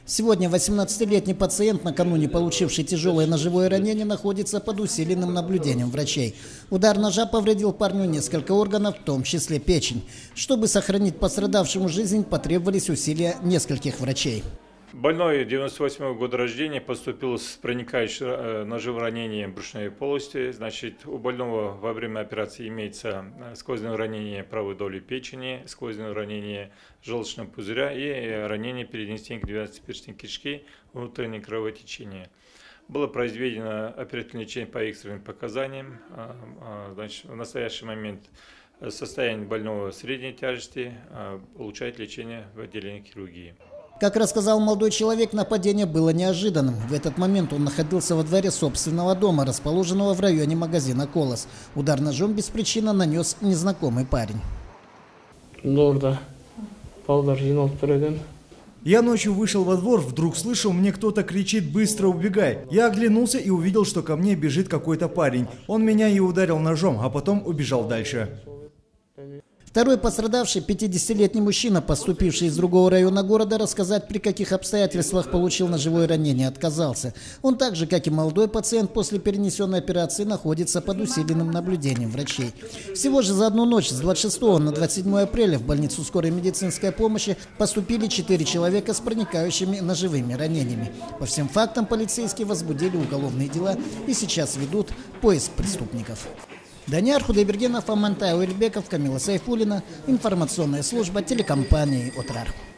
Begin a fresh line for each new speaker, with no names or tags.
Сегодня 18-летний пациент, накануне получивший тяжелое ножевое ранение, находится под усиленным наблюдением врачей. Удар ножа повредил парню несколько органов, в том числе печень. Чтобы сохранить пострадавшему жизнь, потребовались усилия нескольких врачей.
Больной 98-го года рождения поступил с проникающим ножевым ранением брюшной полости. Значит, у больного во время операции имеется сквозное ранение правой доли печени, сквозное ранение желчного пузыря и ранение передней стенки 12-перстной кишки, внутреннее кровотечение. Было произведено оперативное лечение по экстренным показаниям. Значит, в настоящий момент состояние больного средней тяжести, получает лечение в отделении хирургии.
Как рассказал молодой человек, нападение было неожиданным. В этот момент он находился во дворе собственного дома, расположенного в районе магазина «Колос». Удар ножом без причины нанес незнакомый парень.
Я ночью вышел во двор, вдруг слышал, мне кто-то кричит: «Быстро убегай!». Я оглянулся и увидел, что ко мне бежит какой-то парень. Он меня и ударил ножом, а потом убежал дальше.
Второй пострадавший, 50-летний мужчина, поступивший из другого района города, рассказать, при каких обстоятельствах получил ножевое ранение, отказался. Он так же, как и молодой пациент, после перенесенной операции находится под усиленным наблюдением врачей. Всего же за одну ночь с 26 на 27 апреля в больницу скорой медицинской помощи поступили 4 человека с проникающими ножевыми ранениями. По всем фактам полицейские возбудили уголовные дела и сейчас ведут поиск преступников. Даниар Худайбергенов, Амантай Уэльбеков, Камила Сайфуллина. Информационная служба телекомпании «Отрар».